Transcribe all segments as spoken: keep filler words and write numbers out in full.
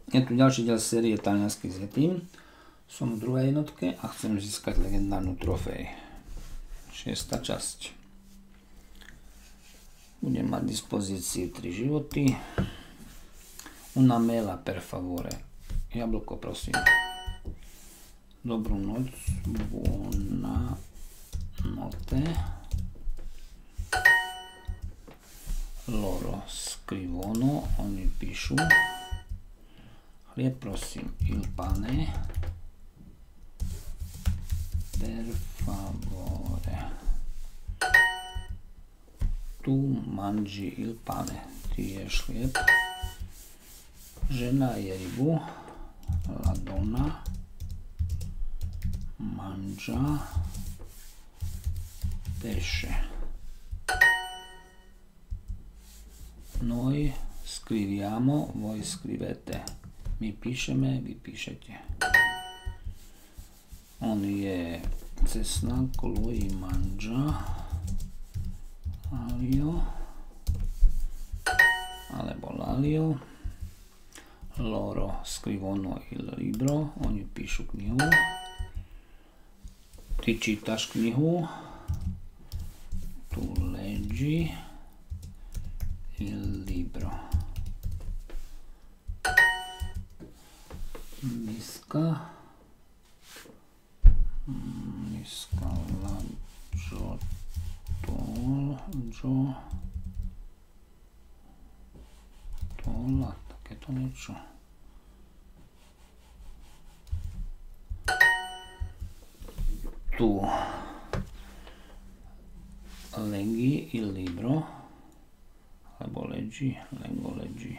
Je tu ďalší diel série Taliansky s Yetim. Som v druhej jednotke a chcem získať legendárnu trofej. Šiesta časť. Budem mať v dispozícii tri životy. Una mela per favore. Jablko, prosím. Dobrú noc. Buona notte. Loro scrivono, oni píšu. Chlieb, prosím. Il pane. Per favore. Tu mangi il pane. Ty ješ chlieb. Žena je rybu. La donna mangia pesce. Noi scriviamo, voi scrivete. My píšeme, vy píšete. On je cesnak, lui mangia alio alebo l'alio. Loro scrivono il libro, oni píšu knihu. Ty čítaš knihu. Tu leggi il libro. Miska. Miska la giotol, gio, tola, takéto niečo. Tu leggi il libro, alebo leggi, leggo, leggi.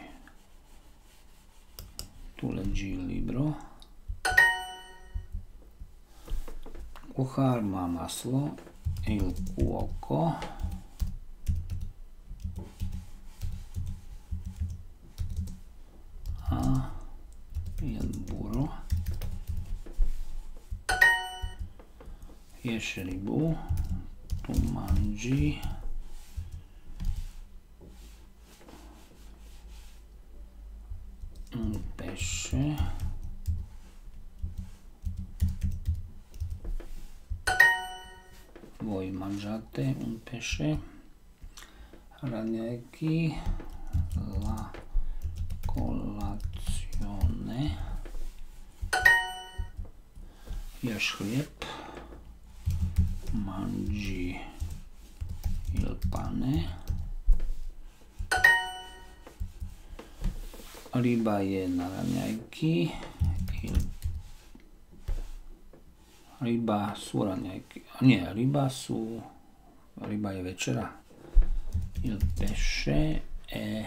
Tu leggi il libro. Kuchár má maslo, il cuoco. A il burro. Ješ rybu, tu mangi un pesce. Voi mangiate un pesce. Ragnareki, la colazione. Ješ chlieb. Mangi il pane. Ryba je na raňajky. Il... Ryba sú raňajky. Nie, ryba sú... Ryba je večera. Il pesce è...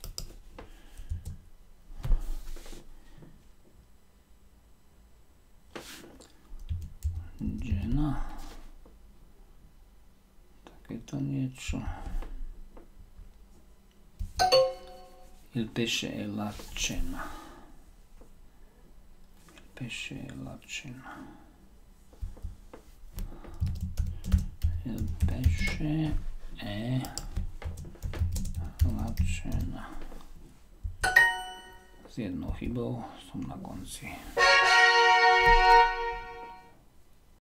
Žena. Takéto niečo. Il pesce è la cena. Il pesce è la cena. Il pesce è la cena. S jednou chybou som na konci.